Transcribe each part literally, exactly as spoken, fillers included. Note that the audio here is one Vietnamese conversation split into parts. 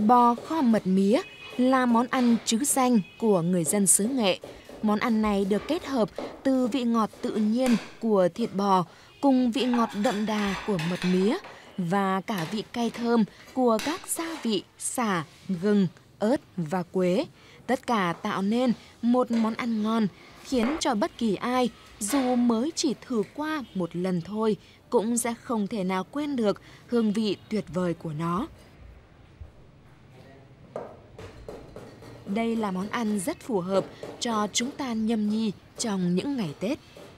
Bò kho mật mía là món ăn trứ danh của người dân xứ Nghệ. Món ăn này được kết hợp từ vị ngọt tự nhiên của thịt bò cùng vị ngọt đậm đà của mật mía và cả vị cay thơm của các gia vị sả, gừng, ớt và quế. Tất cả tạo nên một món ăn ngon khiến cho bất kỳ ai dù mới chỉ thử qua một lần thôi cũng sẽ không thể nào quên được hương vị tuyệt vời của nó. Đây là món ăn rất phù hợp cho chúng ta nhâm nhi trong những ngày Tết.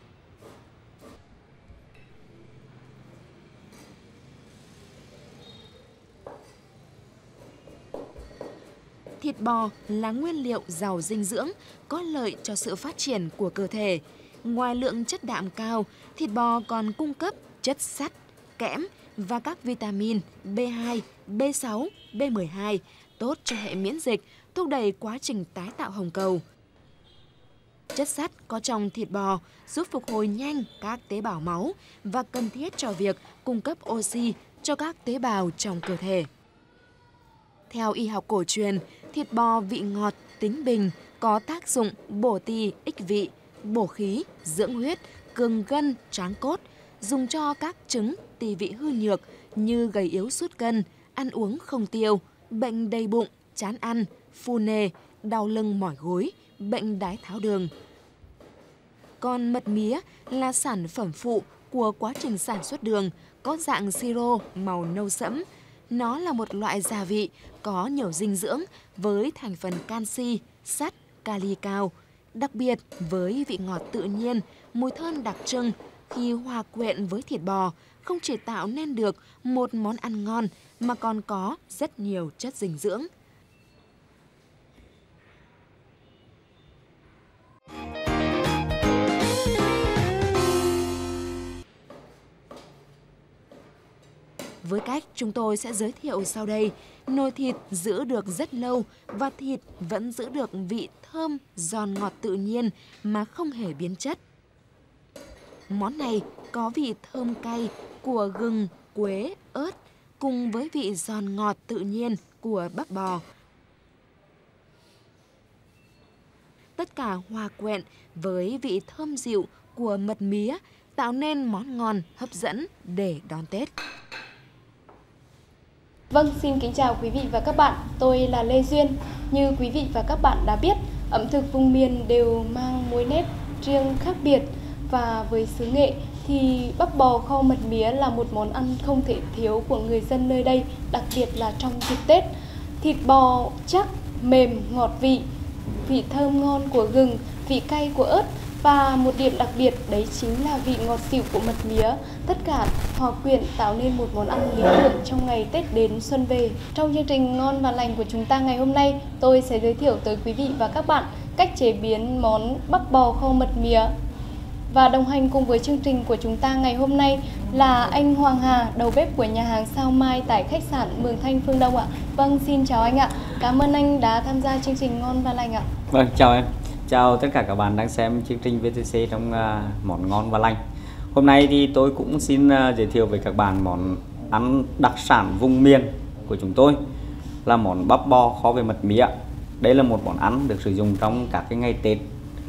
Thịt bò là nguyên liệu giàu dinh dưỡng, có lợi cho sự phát triển của cơ thể. Ngoài lượng chất đạm cao, thịt bò còn cung cấp chất sắt, kẽm và các vitamin B hai, B sáu, B mười hai, tốt cho hệ miễn dịch, thúc đẩy quá trình tái tạo hồng cầu. Chất sắt có trong thịt bò giúp phục hồi nhanh các tế bào máu và cần thiết cho việc cung cấp oxy cho các tế bào trong cơ thể. Theo y học cổ truyền, thịt bò vị ngọt, tính bình, có tác dụng bổ tỳ ích vị, bổ khí, dưỡng huyết, cường gân, tráng cốt, dùng cho các chứng tỳ vị hư nhược như gầy yếu sút cân, ăn uống không tiêu, bệnh đầy bụng, chán ăn, phù nề, đau lưng mỏi gối, bệnh đái tháo đường. Còn mật mía là sản phẩm phụ của quá trình sản xuất đường, có dạng siro màu nâu sẫm. Nó là một loại gia vị có nhiều dinh dưỡng với thành phần canxi, sắt, kali cao. Đặc biệt với vị ngọt tự nhiên, mùi thơm đặc trưng khi hòa quyện với thịt bò không chỉ tạo nên được một món ăn ngon mà còn có rất nhiều chất dinh dưỡng. Với cách chúng tôi sẽ giới thiệu sau đây, nồi thịt giữ được rất lâu và thịt vẫn giữ được vị thơm, giòn ngọt tự nhiên mà không hề biến chất. Món này có vị thơm cay của gừng, quế, ớt cùng với vị giòn ngọt tự nhiên của bắp bò. Tất cả hòa quyện với vị thơm dịu của mật mía tạo nên món ngon hấp dẫn để đón Tết. Vâng, xin kính chào quý vị và các bạn, tôi là Lê Duyên. Như quý vị và các bạn đã biết, ẩm thực vùng miền đều mang mối nét riêng khác biệt. Và với xứ Nghệ thì bắp bò kho mật mía là một món ăn không thể thiếu của người dân nơi đây, đặc biệt là trong dịp Tết. Thịt bò chắc, mềm, ngọt vị, vị thơm ngon của gừng, vị cay của ớt. Và một điểm đặc biệt đấy chính là vị ngọt xỉu của mật mía. Tất cả hòa quyện tạo nên một món ăn lý tưởng trong ngày Tết đến xuân về. Trong chương trình Ngon và Lành của chúng ta ngày hôm nay, tôi sẽ giới thiệu tới quý vị và các bạn cách chế biến món bắp bò kho mật mía. Và đồng hành cùng với chương trình của chúng ta ngày hôm nay là anh Hoàng Hà, đầu bếp của nhà hàng Sao Mai tại khách sạn Mường Thanh Phương Đông ạ. Vâng, xin chào anh ạ. Cảm ơn anh đã tham gia chương trình Ngon và Lành ạ. Vâng, chào em. Chào tất cả các bạn đang xem chương trình vê tê xê trong uh, món ngon và lành. Hôm nay thì tôi cũng xin uh, giới thiệu với các bạn món ăn đặc sản vùng miền của chúng tôi là món bắp bò kho với mật mía. Đây là một món ăn được sử dụng trong các cái ngày Tết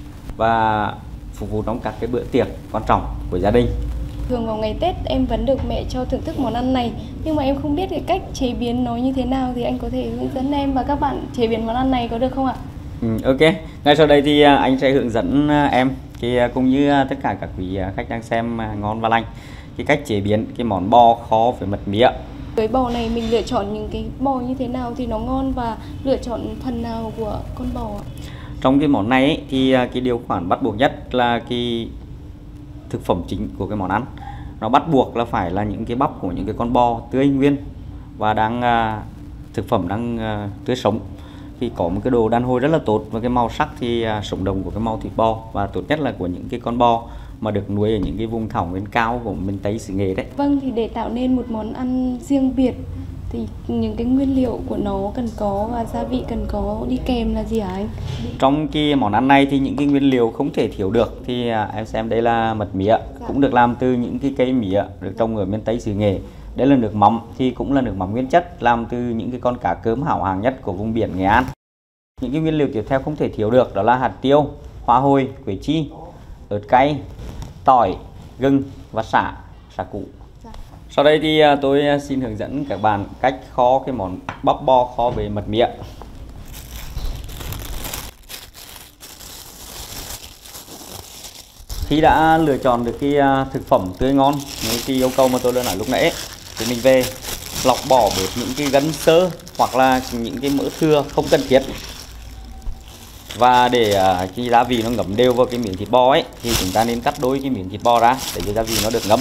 và phục vụ trong các cái bữa tiệc quan trọng của gia đình. Thường vào ngày Tết em vẫn được mẹ cho thưởng thức món ăn này, nhưng mà em không biết cái cách chế biến nó như thế nào, thì anh có thể hướng dẫn em và các bạn chế biến món ăn này có được không ạ? Ừ, ok, ngay sau đây thì anh sẽ hướng dẫn em thì cũng như tất cả các quý khách đang xem Ngon và Lành cái cách chế biến cái món bò kho với mật mía. Với bò này mình lựa chọn những cái bò như thế nào thì nó ngon, và lựa chọn phần nào của con bò ạ? Trong cái món này ấy, thì cái điều khoản bắt buộc nhất là cái thực phẩm chính của cái món ăn. Nó bắt buộc là phải là những cái bắp của những cái con bò tươi nguyên và đang thực phẩm đang tươi sống. Thì có một cái độ đàn hồi rất là tốt, và cái màu sắc thì sống đồng của cái màu thịt bò, và tốt nhất là của những cái con bò mà được nuôi ở những cái vùng thảo nguyên cao của miền Tây xứ Nghệ đấy. Vâng, thì để tạo nên một món ăn riêng biệt thì những cái nguyên liệu của nó cần có và gia vị cần có đi kèm là gì hả anh? Trong cái món ăn này thì những cái nguyên liệu không thể thiếu được thì em xem đây là mật mía, cũng được làm từ những cái cây mía được trồng ở miền Tây xứ Nghệ, Đây là nước mắm thì cũng là nước mắm nguyên chất làm từ những cái con cá cớm hảo hạng nhất của vùng biển Nghệ An. Những cái nguyên liệu tiếp theo không thể thiếu được đó là hạt tiêu, hoa hồi, quế chi, ớt cay, tỏi, gừng và sả, sả củ. Sau đây thì tôi xin hướng dẫn các bạn cách kho cái món bắp bò kho với mật mía. Khi đã lựa chọn được cái thực phẩm tươi ngon như cái yêu cầu mà tôi đã nói lúc nãy thì mình về lọc bỏ bớt những cái gân xơ hoặc là những cái mỡ thừa không cần thiết. Và để cái gia vị nó ngấm đều vào cái miếng thịt bò ấy thì chúng ta nên cắt đôi cái miếng thịt bò ra để cho gia vị nó được ngấm.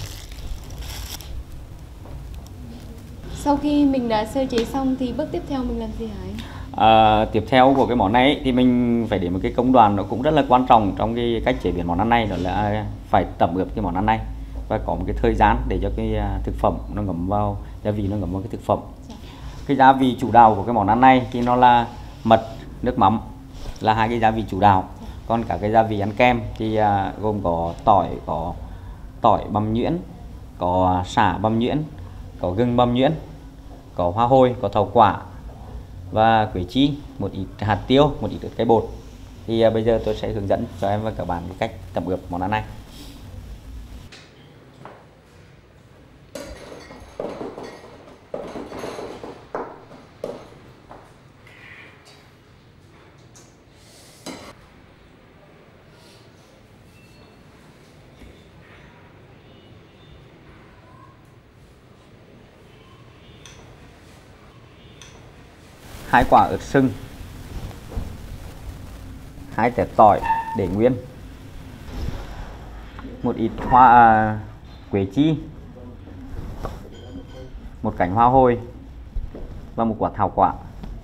Sau khi mình đã sơ chế xong thì bước tiếp theo mình làm gì hả anh? À, tiếp theo của cái món này ấy, thì mình phải đến một cái công đoạn nó cũng rất là quan trọng trong cái cách chế biến món ăn này, đó là phải tẩm ướp cái món ăn này và có một cái thời gian để cho cái thực phẩm nó ngấm vào, gia vị nó ngấm vào cái thực phẩm. Dạ. Cái gia vị chủ đạo của cái món ăn này thì nó là mật, nước mắm, là hai cái gia vị chủ đạo. Dạ. Còn cả cái gia vị ăn kem thì uh, gồm có tỏi, có tỏi băm nhuyễn, có sả băm nhuyễn, có gừng băm nhuyễn, có hoa hồi, có thảo quả và quế chi, một ít hạt tiêu, một ít cái bột. Thì uh, bây giờ tôi sẽ hướng dẫn cho em và các bạn cái cách tẩm ướp món ăn này. Hai quả ớt sừng, hai tép tỏi để nguyên, một ít hoa à, quế chi, một cành hoa hồi và một quả thảo quả.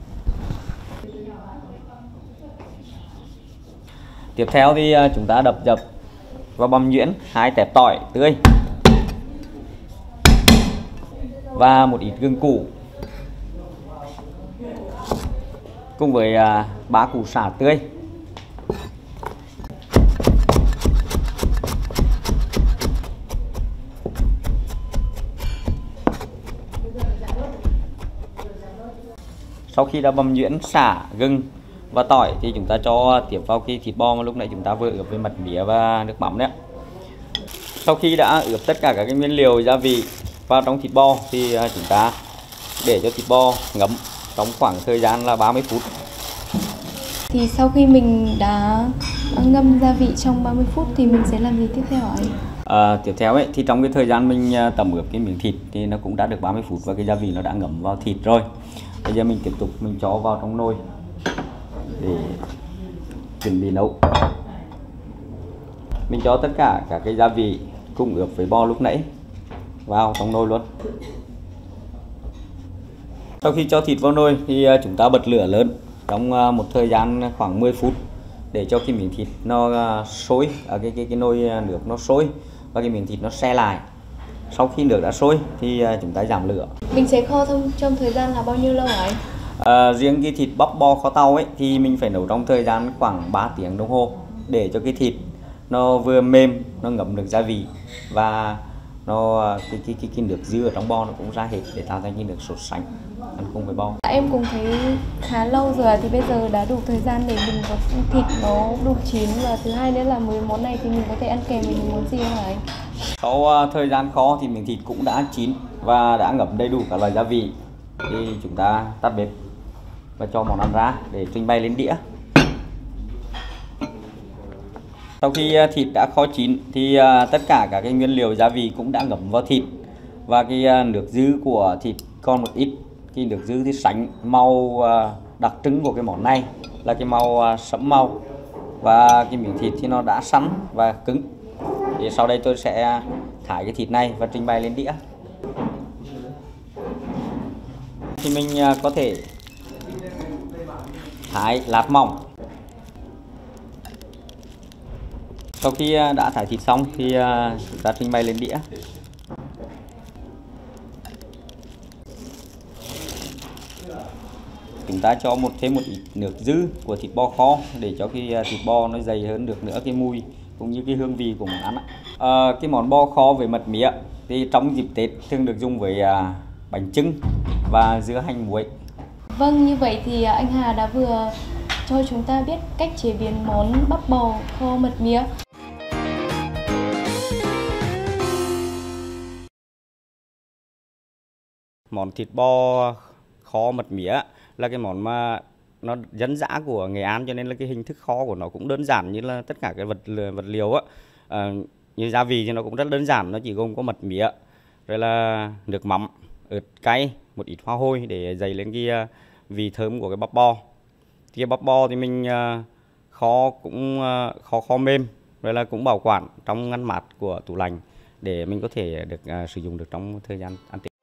Tiếp theo thì chúng ta đập dập và băm nhuyễn hai tép tỏi tươi và một ít gừng củ cùng với à, ba củ sả tươi. Sau khi đã băm nhuyễn sả, gừng và tỏi thì chúng ta cho tiếp vào cái thịt bò mà lúc nãy chúng ta vừa ướp với mật mía và nước mắm đấy. Sau khi đã ướp tất cả các cái nguyên liệu gia vị vào trong thịt bò thì chúng ta để cho thịt bò ngấm trong khoảng thời gian là ba mươi phút. Thì sau khi mình đã ngâm gia vị trong ba mươi phút thì mình sẽ làm gì tiếp theo hả anh? À, tiếp theo ấy thì trong cái thời gian mình tẩm ướp cái miếng thịt thì nó cũng đã được ba mươi phút và cái gia vị nó đã ngấm vào thịt rồi. Bây giờ mình tiếp tục mình cho vào trong nồi để chuẩn bị nấu. Mình cho tất cả các cái gia vị cùng ướp với bò lúc nãy vào trong nồi luôn. Sau khi cho thịt vào nồi thì chúng ta bật lửa lớn trong một thời gian khoảng mười phút để cho cái miếng thịt nó sôi, ở cái cái cái nồi nước nó sôi và cái miếng thịt nó se lại. Sau khi nước đã sôi thì chúng ta giảm lửa. Mình sẽ kho trong trong thời gian là bao nhiêu lâu hả anh? À, riêng cái thịt bắp bò kho tàu ấy thì mình phải nấu trong thời gian khoảng ba tiếng đồng hồ để cho cái thịt nó vừa mềm, nó ngấm được gia vị và nó cái cái cái, cái nước dư ở trong bò nó cũng ra hết để tạo thành cái nước sốt sánh ăn cùng với bò. Em cũng thấy khá lâu rồi thì bây giờ đã đủ thời gian để mình có thịt nó đủ chín, và thứ hai nữa là mấy món này thì mình có thể ăn kèm với những món gì không hả anh? Sau uh, thời gian kho thì miếng thịt cũng đã chín và đã ngấm đầy đủ các loại gia vị thì chúng ta tắt bếp và cho món ăn ra để trình bày lên đĩa. Sau khi uh, thịt đã kho chín thì uh, tất cả các cái nguyên liệu gia vị cũng đã ngấm vào thịt và cái uh, nước dư của thịt còn một ít. Cái nước dư thì sánh màu uh, đặc trưng của cái món này là cái màu uh, sẫm màu và cái miếng thịt thì nó đã săn và cứng. Thì sau đây tôi sẽ thải cái thịt này và trình bày lên đĩa. Thì mình uh, có thể thái lát mỏng. Sau khi đã thải thịt xong thì chúng ta trình bày lên đĩa. Chúng ta cho một thêm một ít nước dư của thịt bò kho để cho cái thịt bò nó dày hơn được nữa cái mùi cũng như cái hương vị của món ăn. À, cái món bò kho với mật mía thì trong dịp Tết thường được dùng với à, bánh chưng và dưa hành muối. Vâng, như vậy thì anh Hà đã vừa cho chúng ta biết cách chế biến món bắp bò kho mật mía. Món thịt bò kho mật mía là cái món mà nó dân dã của Nghệ An, cho nên là cái hình thức kho của nó cũng đơn giản như là tất cả cái vật vật liệu á. À, như gia vị thì nó cũng rất đơn giản, nó chỉ gồm có mật mía, rồi là nước mắm, ớt cay, một ít hoa hôi để dày lên cái vị thơm của cái bắp bò. Thì cái bắp bò thì mình kho cũng kho kho mềm, rồi là cũng bảo quản trong ngăn mát của tủ lạnh để mình có thể được uh, sử dụng được trong thời gian ăn Tết.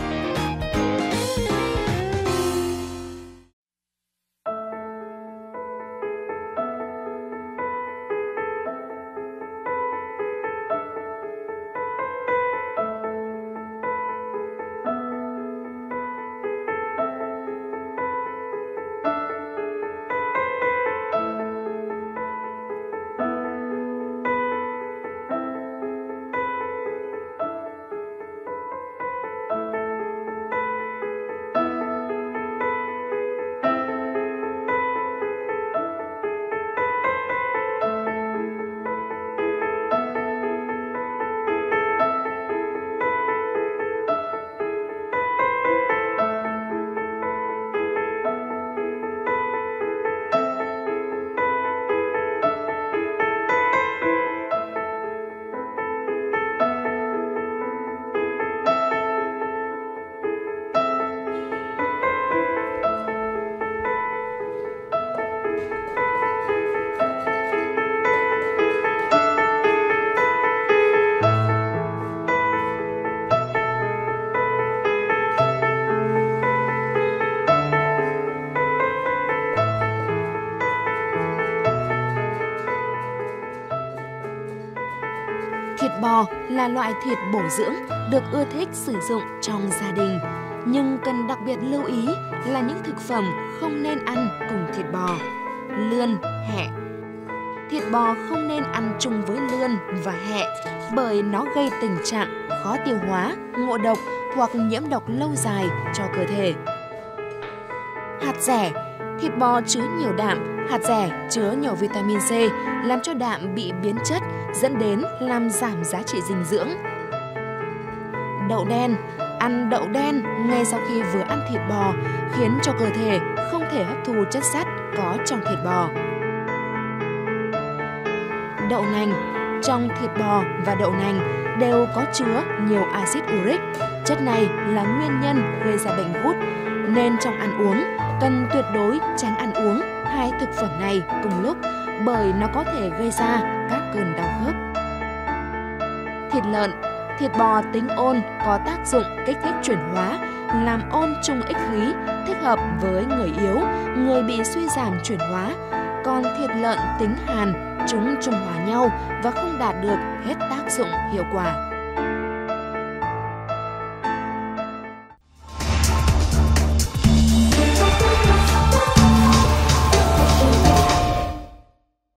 Thịt bò là loại thịt bổ dưỡng được ưa thích sử dụng trong gia đình, nhưng cần đặc biệt lưu ý là những thực phẩm không nên ăn cùng thịt bò: lươn, hẹ. Thịt bò không nên ăn chung với lươn và hẹ bởi nó gây tình trạng khó tiêu hóa, ngộ độc hoặc nhiễm độc lâu dài cho cơ thể. Hạt dẻ. Thịt bò chứa nhiều đạm, hạt dẻ chứa nhiều vitamin C làm cho đạm bị biến chất, dẫn đến làm giảm giá trị dinh dưỡng. Đậu đen. Ăn đậu đen ngay sau khi vừa ăn thịt bò khiến cho cơ thể không thể hấp thu chất sắt có trong thịt bò. Đậu nành. Trong thịt bò và đậu nành đều có chứa nhiều axit uric. Chất này là nguyên nhân gây ra bệnh gút, nên trong ăn uống cần tuyệt đối tránh ăn uống hai thực phẩm này cùng lúc bởi nó có thể gây ra các cơn đau khớp. Thịt lợn. Thịt bò tính ôn có tác dụng kích thích chuyển hóa, làm ôn trung ích khí, thích hợp với người yếu, người bị suy giảm chuyển hóa. Còn thịt lợn tính hàn, chúng trung hòa nhau và không đạt được hết tác dụng hiệu quả.